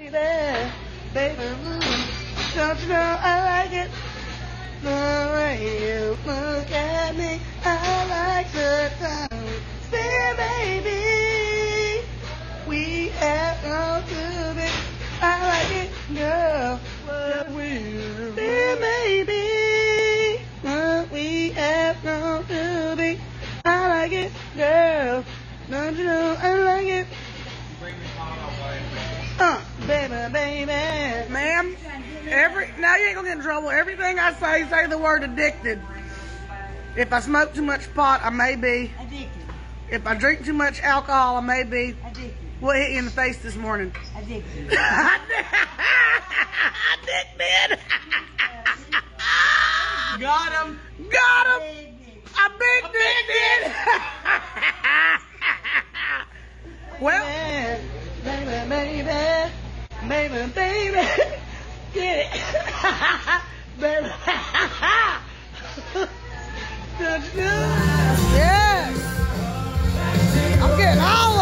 Baby, don't you know I like it? The way you look at me, I like the time. Say, baby, we have no to be. I like it, girl. What will say, baby, what we have no to be. I like it, girl. Don't you know I like it? Baby, ma'am. Now you ain't gonna get in trouble. Everything I say the word addicted. If I smoke too much pot, I may be. Addicted. If I drink too much alcohol, I may be. Addicted. What hit you in the face this morning? Addicted. Addicted. Got him. Got him. Addicted. Well, baby, get it, baby. Yes, I'm getting all